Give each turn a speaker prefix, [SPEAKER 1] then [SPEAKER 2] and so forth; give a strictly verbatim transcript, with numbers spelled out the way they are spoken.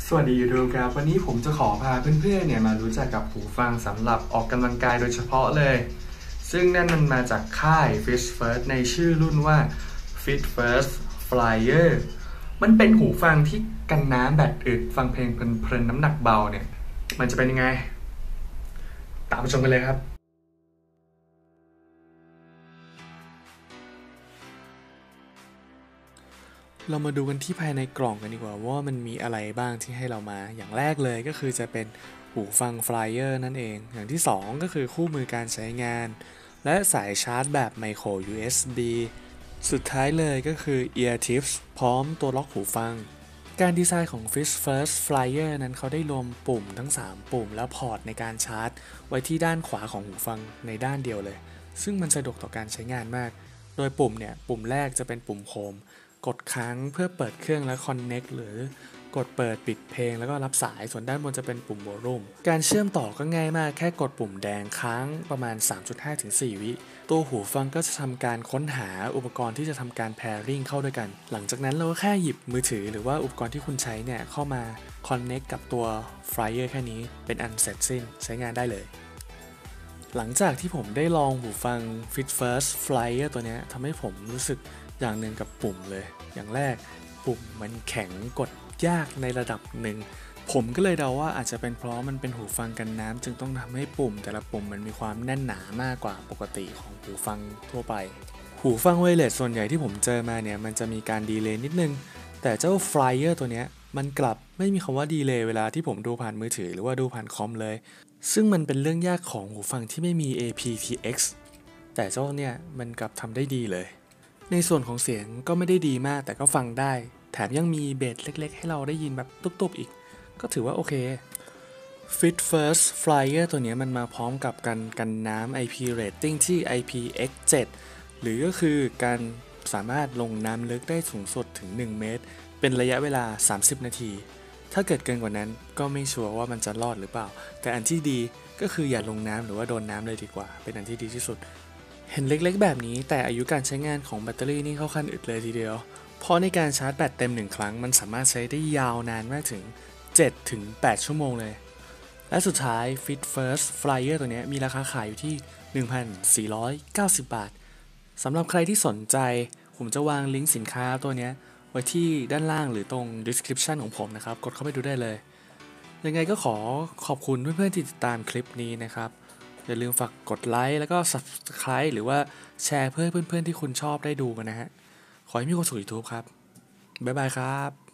[SPEAKER 1] สวัสดียูทูบครับวันนี้ผมจะขอพาเพื่อนๆเนี่ยมารู้จักกับหูฟังสำหรับออกกำลังกายโดยเฉพาะเลยซึ่งนั่นมันมาจากค่าย Fit First ในชื่อรุ่นว่า Fit First Flyer มันเป็นหูฟังที่กันน้ำแบตอึดฟังเพลงเพลินๆน้ำหนักเบาเนี่ยมันจะเป็นยังไงตามไปชมกันเลยครับเรามาดูกันที่ภายในกล่องกันดีกว่าว่ามันมีอะไรบ้างที่ให้เรามาอย่างแรกเลยก็คือจะเป็นหูฟัง Flyer นั่นเองอย่างที่สองก็คือคู่มือการใช้งานและสายชาร์จแบบ Micro ยู เอส บี สุดท้ายเลยก็คือ Ear Tips พร้อมตัวล็อกหูฟังการดีไซน์ของ Fit First Flyer นั้นเขาได้รวมปุ่มทั้งสามปุ่มและพอร์ตในการชาร์จไว้ที่ด้านขวาของหูฟังในด้านเดียวเลยซึ่งมันสะดวกต่อการใช้งานมากโดยปุ่มเนี่ยปุ่มแรกจะเป็นปุ่มโฮมกดค้างเพื่อเปิดเครื่องและ Connect หรือกดเปิดปิดเพลงแล้วก็รับสายส่วนด้านบนจะเป็นปุ่ม Volume การเชื่อมต่อก็ง่ายมากแค่กดปุ่มแดงค้างประมาณ สามจุดห้าถึงสี่ วิตัวหูฟังก็จะทำการค้นหาอุปกรณ์ที่จะทำการ Pairing เข้าด้วยกันหลังจากนั้นเราก็แค่หยิบมือถือหรือว่าอุปกรณ์ที่คุณใช้เนี่ยเข้ามา Connect กับตัว Flyer แค่นี้เป็นอันเสร็จสิ้นใช้งานได้เลยหลังจากที่ผมได้ลองหูฟัง Fit First Flyer ตัวนี้ทำให้ผมรู้สึกอย่างหนึ่งกับปุ่มเลยอย่างแรกปุ่มมันแข็งกดยากในระดับหนึ่งผมก็เลยเดาว่าอาจจะเป็นเพราะมันเป็นหูฟังกันน้ำจึงต้องทำให้ปุ่มแต่ละปุ่มมันมีความแน่นหนามากกว่าปกติของหูฟังทั่วไปหูฟังไวเลสส่วนใหญ่ที่ผมเจอมาเนี่ยมันจะมีการดีเลย์นิดนึงแต่เจ้า Flyer ตัวนี้มันกลับไม่มีคำว่าดีเลย์เวลาที่ผมดูผ่านมือถือหรือว่าดูผ่านคอมเลยซึ่งมันเป็นเรื่องยากของหูฟังที่ไม่มี เอ พี ที เอ็กซ์ แต่เจ้าเนี่ยมันกลับทำได้ดีเลยในส่วนของเสียงก็ไม่ได้ดีมากแต่ก็ฟังได้แถมยังมีเบสเล็กๆให้เราได้ยินแบบตุ๊บๆอีกก็ถือว่าโอเค Fit First Flyer ตัวนี้มันมาพร้อมกับกันกันน้ำ ไอ พี Rating ที่ ไอ พี เอ็กซ์ เซเว่น หรือก็คือการสามารถลงน้ำลึกได้สูงสุดถึงหนึ่งเมตรเป็นระยะเวลาสามสิบนาทีถ้าเกิดเกินกว่านั้นก็ไม่ชัวร์ว่ามันจะรอดหรือเปล่าแต่อันที่ดีก็คืออย่าลงน้ำหรือว่าโดนน้ำเลยดีกว่าเป็นอันที่ดีที่สุดเห็นเล็กๆแบบนี้แต่อายุการใช้งานของแบตเตอรี่นี่เข้าขั้นอึดเลยทีเดียวเพราะในการชาร์จแบตเต็มหนึ่งครั้งมันสามารถใช้ได้ยาวนานมากถึง เจ็ดถึงแปด ชั่วโมงเลยและสุดท้าย Fit First Flyer ตัวนี้มีราคาขายอยู่ที่ หนึ่งพันสี่ร้อยเก้าสิบ บาทสำหรับใครที่สนใจผมจะวางลิงก์สินค้าตัวนี้ไว้ที่ด้านล่างหรือตรง description ของผมนะครับกดเข้าไปดูได้เลยยังไงก็ขอขอบคุณเพื่อนๆที่ติดตามคลิปนี้นะครับอย่าลืมฝากกดไลค์แล้วก็ Subscribe หรือว่าแชร์เพื่อเพื่อนๆที่คุณชอบได้ดูกันนะฮะขอให้มีความสุข YouTube ครับบ๊ายบายครับ